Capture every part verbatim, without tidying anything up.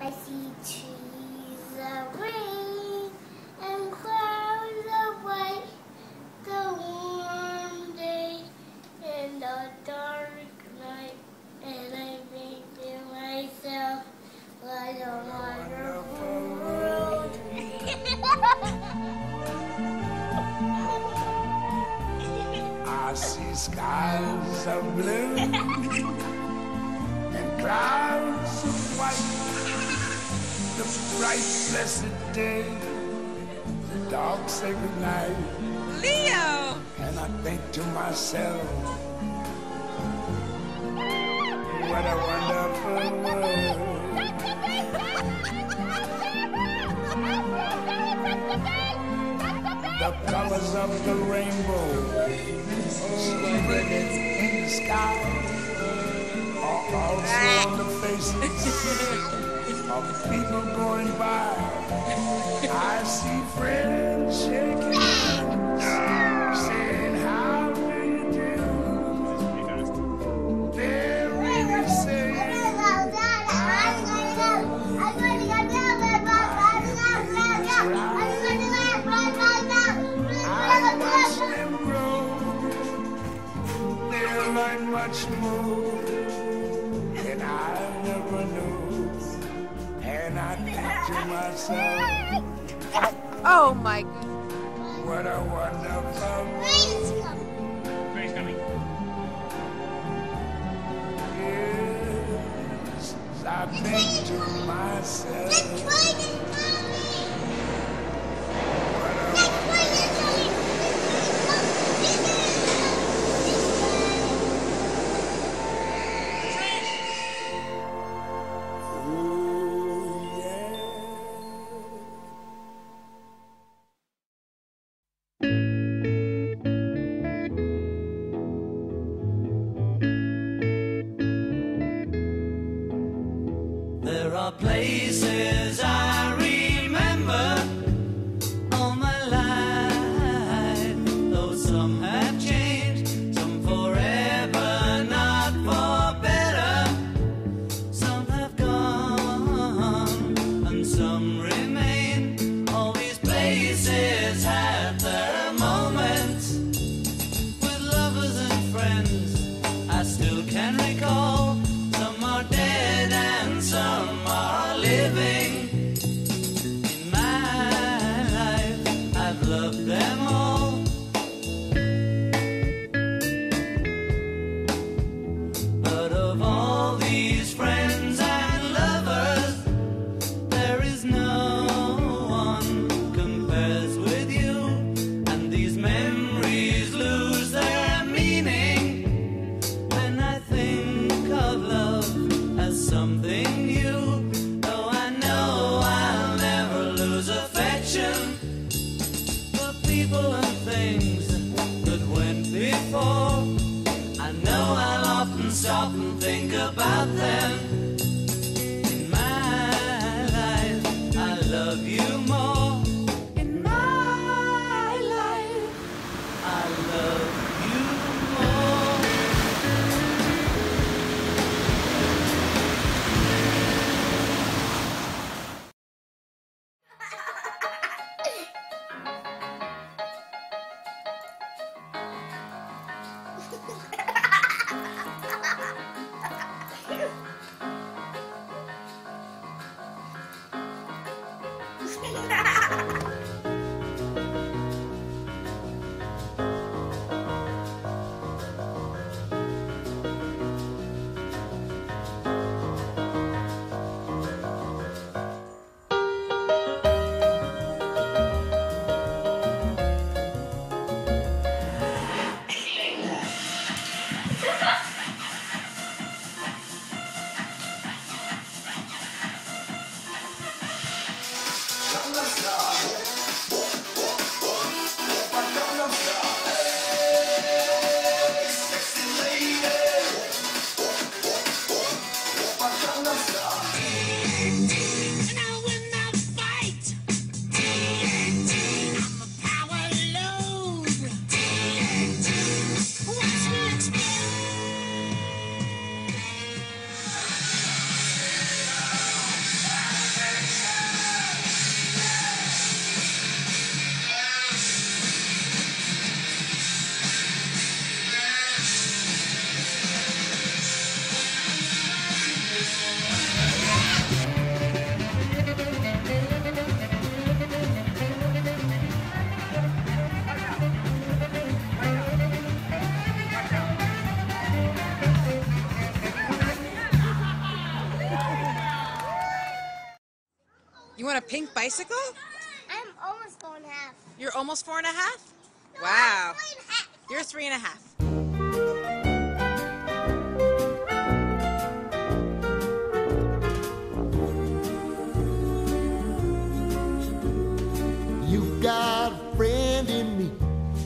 I see trees of green and clouds of white, the warm day and the dark night, and I think to myself, what a wonderful world. I see skies of blue and clouds of white, the bright blessed day, the dark sacred night. Leo! And I think to myself, what a wonderful world. The colors of the rainbow, so pretty in the sky, are also on the faces of people going by. I see friends shaking hands, saying, how do you do? They're really saying, much more than I never knew, and I think to myself, oh my goodness, what a wonderful world. Train's coming. Yes, I think to myself, there are places I remember all my life, though some have changed, some forever, not for better. Some have gone and some remain. All these places have their moments with lovers and friends I still can recall. Some are dead and some are living. In my life, I've loved them all. But of all these friends and lovers, there is no one compares with you. And these memories lose their meaning when I think of love as something new. Though I know I'll never lose affection for people and things that went before. I know I'll often stop and think about them. In my life, I love you more. In my life, I love you more. You want a pink bicycle? I'm almost going half. You're almost four and a half? No, Wow. I'm three and a half. You're three and a half. You've got a friend in me.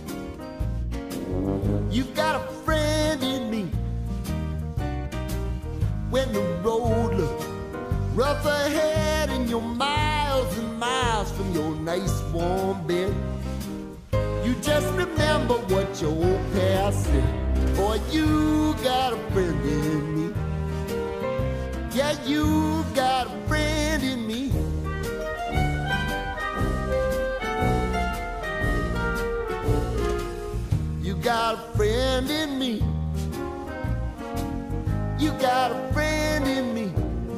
You've got a friend in me. When the road looks rough ahead and you're miles and miles from your nice warm bed, you just remember what your old past said. Boy, you got a friend in me. Yeah, you got a friend in me. You got a friend in me. You got a friend in me.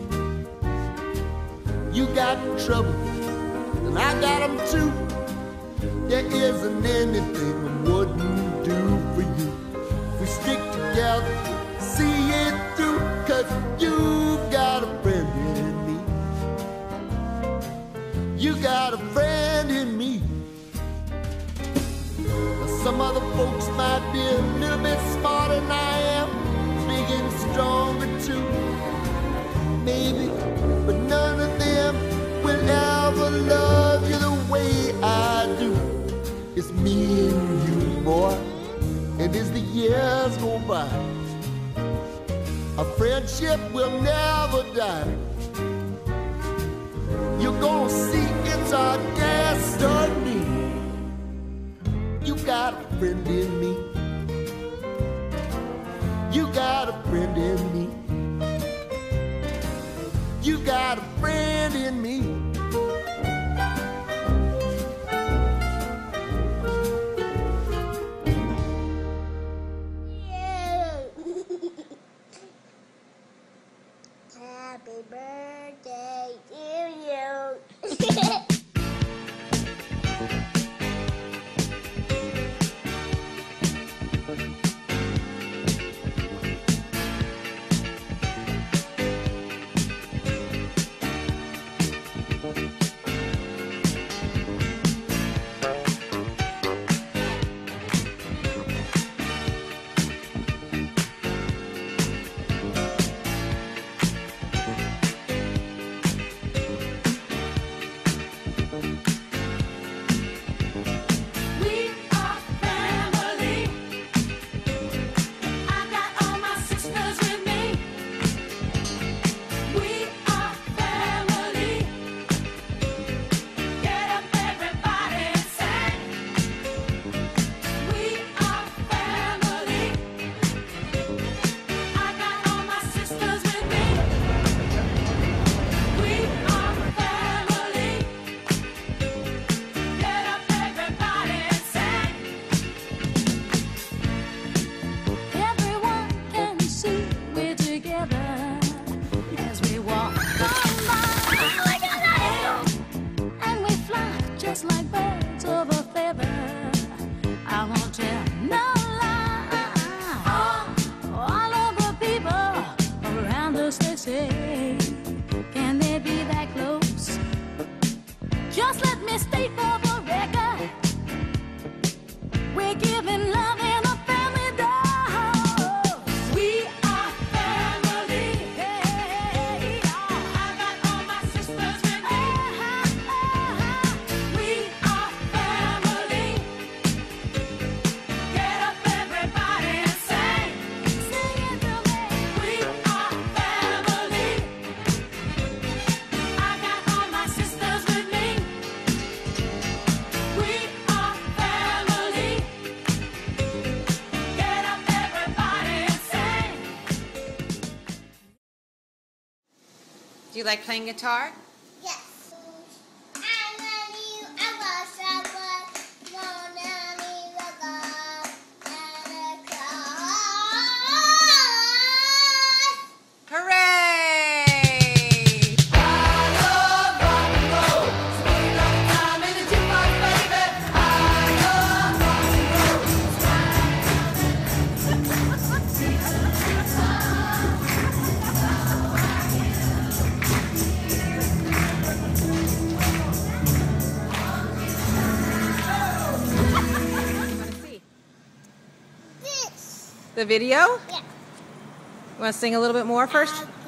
You got trouble, and I got them too. There isn't anything I wouldn't do for you. We stick together, see it through, 'cause you got a friend in me. You got a friend in me. Some other folks might be a little bit smarter than I am, big and stronger too, maybe, but none of them will ever love you the way I do. It's me and you, boy, and as the years go by, our friendship will never die. You're gonna see it's our destiny. You got a friend in me. You got a friend in me. You got a friend in me. Happy birthday to you. Do you like playing guitar? Yes. I love you, I was a boy, wanna be the God and a cross. Hooray! The video? Yeah. You want to sing a little bit more first? Uh,